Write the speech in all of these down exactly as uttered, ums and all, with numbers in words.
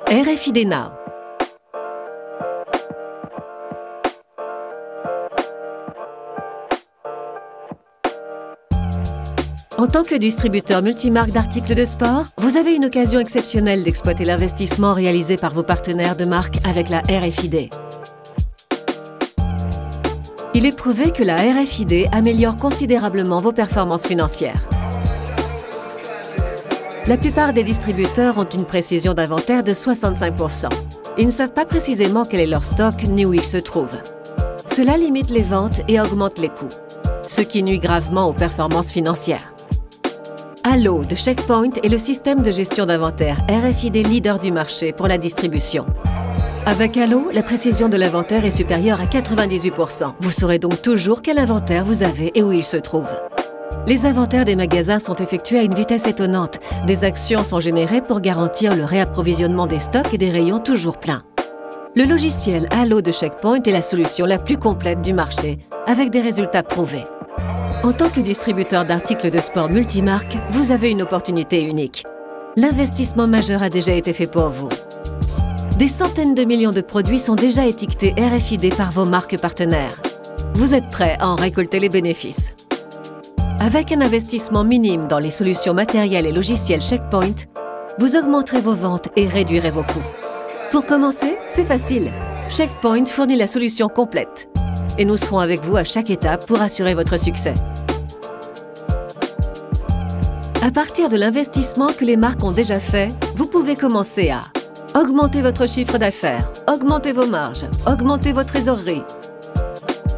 R F I D Now. En tant que distributeur multimarque d'articles de sport, vous avez une occasion exceptionnelle d'exploiter l'investissement réalisé par vos partenaires de marque avec la R F I D. Il est prouvé que la R F I D améliore considérablement vos performances financières. La plupart des distributeurs ont une précision d'inventaire de soixante-cinq pour cent. Ils ne savent pas précisément quel est leur stock ni où il se trouve. Cela limite les ventes et augmente les coûts, ce qui nuit gravement aux performances financières. Allo de Checkpoint est le système de gestion d'inventaire R F I D leader du marché pour la distribution. Avec Allo, la précision de l'inventaire est supérieure à quatre-vingt-dix-huit pour cent. Vous saurez donc toujours quel inventaire vous avez et où il se trouve. Les inventaires des magasins sont effectués à une vitesse étonnante. Des actions sont générées pour garantir le réapprovisionnement des stocks et des rayons toujours pleins. Le logiciel Allo de Checkpoint est la solution la plus complète du marché, avec des résultats prouvés. En tant que distributeur d'articles de sport multimarque, vous avez une opportunité unique. L'investissement majeur a déjà été fait pour vous. Des centaines de millions de produits sont déjà étiquetés R F I D par vos marques partenaires. Vous êtes prêts à en récolter les bénéfices. Avec un investissement minime dans les solutions matérielles et logicielles Checkpoint, vous augmenterez vos ventes et réduirez vos coûts. Pour commencer, c'est facile. Checkpoint fournit la solution complète. Et nous serons avec vous à chaque étape pour assurer votre succès. À partir de l'investissement que les marques ont déjà fait, vous pouvez commencer à augmenter votre chiffre d'affaires, augmenter vos marges, augmenter vos trésoreries.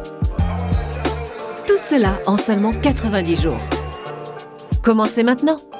Tout cela en seulement quatre-vingt-dix jours. Commencez maintenant!